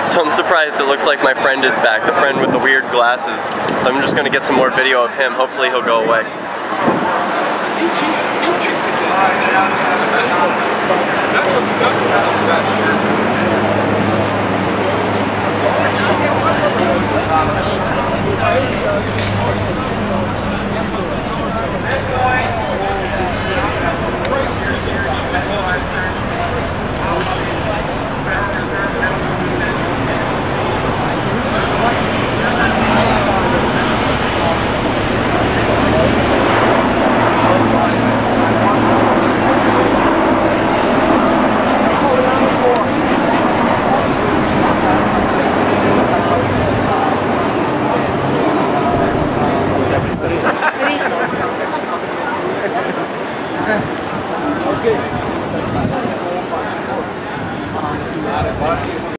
So I'm surprised it looks like my friend is back, the friend with the weird glasses. So I'm just gonna get some more video of him. Hopefully he'll go away. That's